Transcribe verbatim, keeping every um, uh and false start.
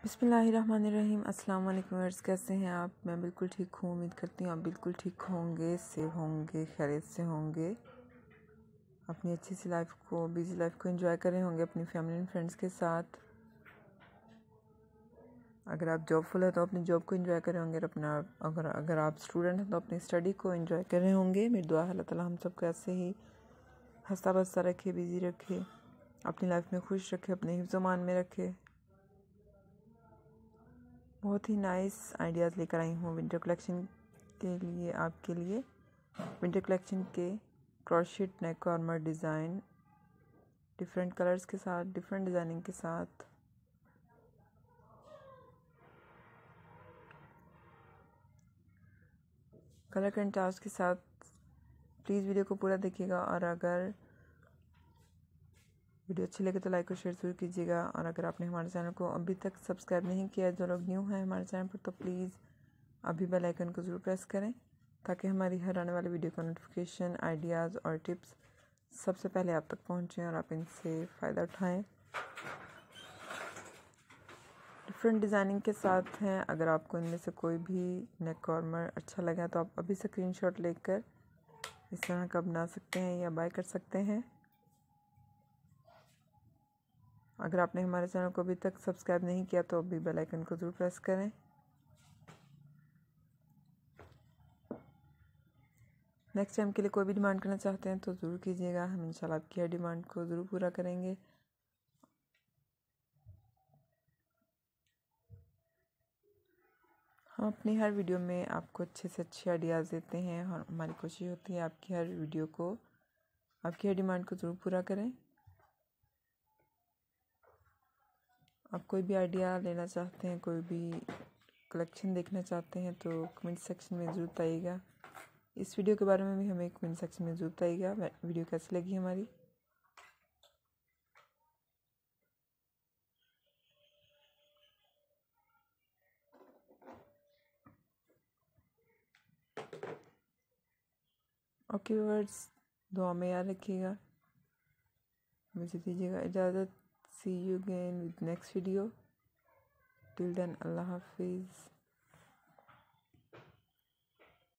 बिस्मिल्लाहिर्रहमानिर्रहीम। अस्सलाम वालेकुम व्यूअर्स, कैसे हैं आप? मैं बिल्कुल ठीक हूँ। उम्मीद करती हूँ आप बिल्कुल ठीक होंगे, सेफ होंगे, खैरियत से होंगे, अपनी अच्छी सी लाइफ को, बिजी लाइफ को एंजॉय कर रहे होंगे अपनी फैमिली एंड फ्रेंड्स के साथ। अगर आप जॉबफुल है तो अपनी जॉब को एंजॉय कर रहे होंगे, अपना अगर अगर आप स्टूडेंट हैं तो अपनी स्टडी को एंजॉय कर रहे होंगे। मेरी दुआ है अल्लाह ताला हम सबको ऐसे ही हंसता बसता रखे, बिजी रखे, अपनी लाइफ में खुश रखे, अपने हिफ्ज़-ओ-मान में रखे। बहुत ही नाइस आइडियाज़ लेकर आई हूँ विंटर कलेक्शन के लिए, आपके लिए। विंटर कलेक्शन के crochet neck warmer design different colours के साथ, डिफरेंट डिज़ाइनिंग के साथ। कलर कंट्रास्ट के साथ। प्लीज़ वीडियो को पूरा देखिएगा, और अगर वीडियो अच्छी लगे तो लाइक और शेयर ज़रूर कीजिएगा। और अगर आपने हमारे चैनल को अभी तक सब्सक्राइब नहीं किया, जो लोग न्यू हैं हमारे चैनल पर, तो प्लीज़ अभी बेल आइकन को ज़रूर प्रेस करें, ताकि हमारी हर आने वाली वीडियो का नोटिफिकेशन, आइडियाज़ और टिप्स सबसे पहले आप तक पहुँचें और आप इनसे फ़ायदा उठाएँ। डिफरेंट डिज़ाइनिंग के साथ हैं। अगर आपको इनमें से कोई भी नेक वार्मर अच्छा लगा तो आप अभी स्क्रीनशॉट लेकर इस तरह का बना सकते हैं या बाय कर सकते हैं। अगर आपने हमारे चैनल को अभी तक सब्सक्राइब नहीं किया तो अभी बेल आइकन को ज़रूर प्रेस करें। नेक्स्ट टाइम के लिए कोई भी डिमांड करना चाहते हैं तो ज़रूर कीजिएगा, हम इंशाल्लाह आपकी हर डिमांड को ज़रूर पूरा करेंगे। हम अपनी हर वीडियो में आपको अच्छे से अच्छे आइडियाज़ देते हैं, और हमारी कोशिश होती है आपकी हर वीडियो को, आपकी हर डिमांड को ज़रूर पूरा करें। आप कोई भी आइडिया लेना चाहते हैं, कोई भी कलेक्शन देखना चाहते हैं तो कमेंट सेक्शन में ज़रूर बताइएगा। इस वीडियो के बारे में भी हमें कमेंट सेक्शन में ज़रूर बताइएगा वीडियो कैसी लगी हमारी। ओके व्यूअर्स, दुआ में याद रखिएगा, मुझे दीजिएगा इजाज़त। See you again with next video. Till then, अल्लाह हाफिज़।